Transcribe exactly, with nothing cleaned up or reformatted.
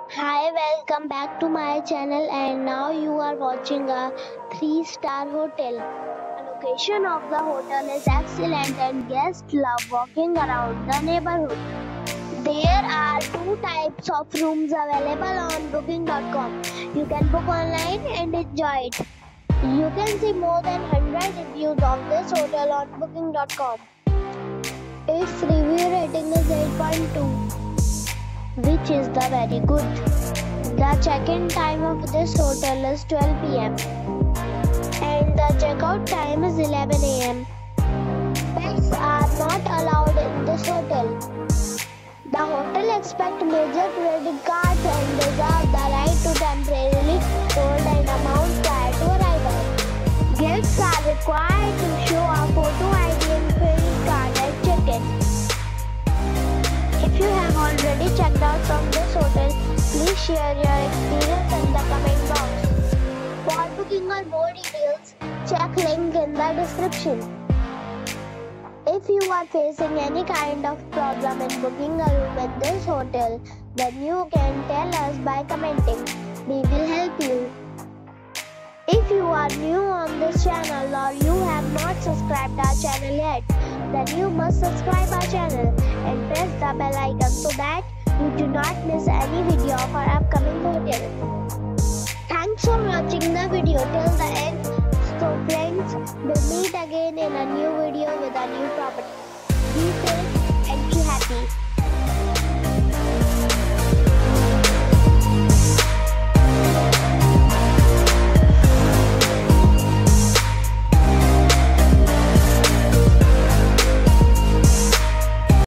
Hi, welcome back to my channel, and now you are watching a three star hotel. The location of the hotel is excellent and guests love walking around the neighborhood. There are two types of rooms available on booking dot com. You can book online and enjoy it. You can see more than one hundred reviews of this hotel on booking dot com. Its review rating is eight point two, which is the very good. The check-in time of this hotel is twelve p m and the check-out time is eleven a m Pets are not allowed in this hotel. The hotel accepts major credit cards and reserves the right to temporarily hold an amount prior to arrival. Guests are required to show a photo I D and credit card at check-in. If you have already checked out from this hotel, please share your experience in the comment box. For booking or more details, check link in the description. If you are facing any kind of problem in booking a room in this hotel, then you can tell us by commenting. We will help you. If you are new on this channel or you have not subscribed our channel yet, then you must subscribe our channel and press the bell icon so that you do not miss any video of our upcoming hotel. Thanks for watching the video till the end. So friends, we'll meet again in a new video with a new property.